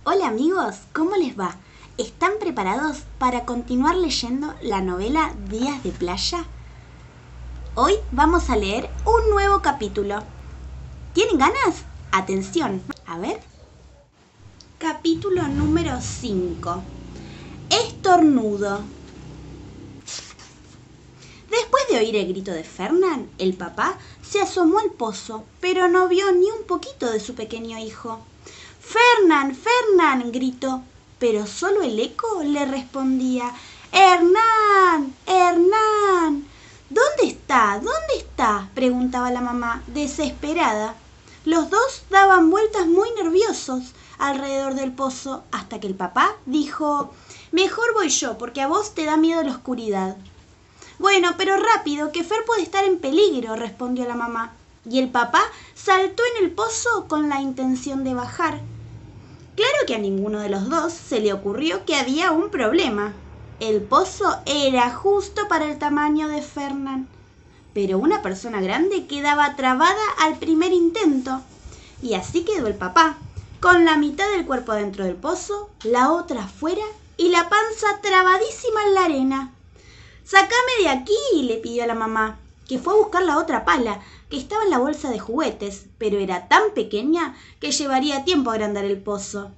Hola amigos, ¿cómo les va? ¿Están preparados para continuar leyendo la novela Días de Playa? Hoy vamos a leer un nuevo capítulo. ¿Tienen ganas? Atención, a ver. Capítulo número 5. Estornudo. Después de oír el grito de Fernán, el papá se asomó al pozo, pero no vio ni un poquito de su pequeño hijo. ¡Fernán, Fernán!, gritó, pero solo el eco le respondía: ¡Hernán, Hernán! ¿Dónde está? ¿Dónde está?, preguntaba la mamá, desesperada. Los dos daban vueltas muy nerviosos alrededor del pozo hasta que el papá dijo: «Mejor voy yo, porque a vos te da miedo la oscuridad». «Bueno, pero rápido, que Fer puede estar en peligro», respondió la mamá. Y el papá saltó en el pozo con la intención de bajar. Claro que a ninguno de los dos se le ocurrió que había un problema. El pozo era justo para el tamaño de Fernán, pero una persona grande quedaba trabada al primer intento. Y así quedó el papá, con la mitad del cuerpo dentro del pozo, la otra afuera y la panza trabadísima en la arena. «Sácame de aquí», le pidió a la mamá, que fue a buscar la otra pala, que estaba en la bolsa de juguetes, pero era tan pequeña que llevaría tiempo agrandar el pozo.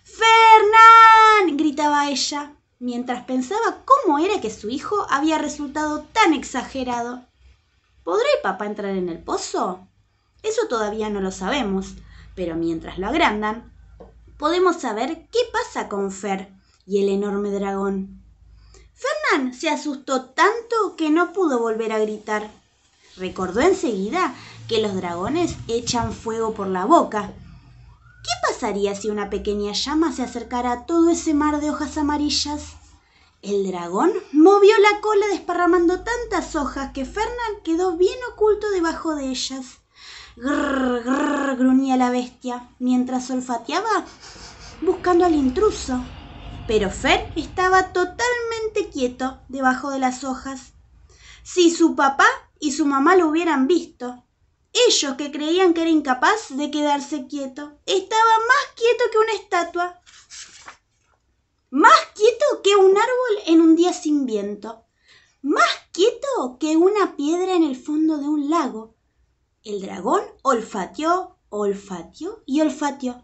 «¡Fernán!», gritaba ella, mientras pensaba cómo era que su hijo había resultado tan exagerado. ¿Podrá el papá entrar en el pozo? Eso todavía no lo sabemos, pero mientras lo agrandan, podemos saber qué pasa con Fer y el enorme dragón. Fernán se asustó tanto que no pudo volver a gritar. Recordó enseguida que los dragones echan fuego por la boca. ¿Qué pasaría si una pequeña llama se acercara a todo ese mar de hojas amarillas? El dragón movió la cola desparramando tantas hojas que Fernán quedó bien oculto debajo de ellas. «Grrr, grrr», gruñía la bestia, mientras olfateaba buscando al intruso. Pero Fer estaba totalmente quieto debajo de las hojas. Si su papá y su mamá lo hubieran visto, ellos que creían que era incapaz de quedarse quieto, estaba más quieto que una estatua, más quieto que un árbol en un día sin viento, más quieto que una piedra en el fondo de un lago. El dragón olfateó, olfateó y olfateó.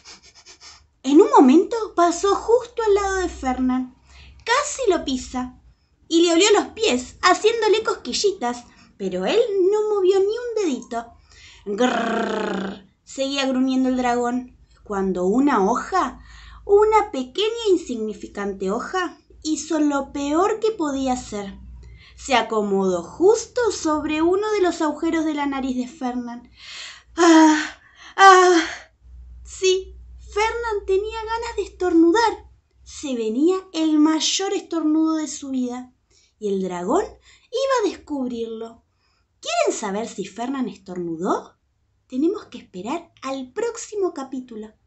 En un momento pasó justo al lado de Fernán. Casi lo pisa y le olió los pies, haciéndole cosquillitas, pero él no movió ni un dedito. «Grrr», seguía gruñendo el dragón, cuando una hoja, una pequeña e insignificante hoja, hizo lo peor que podía hacer. Se acomodó justo sobre uno de los agujeros de la nariz de Fernán. ¡Ah! ¡Ah! Sí, Fernán tenía ganas de estornudar. Se venía el mayor estornudo de su vida y el dragón iba a descubrirlo. ¿Quieren saber si Fernán estornudó? Tenemos que esperar al próximo capítulo.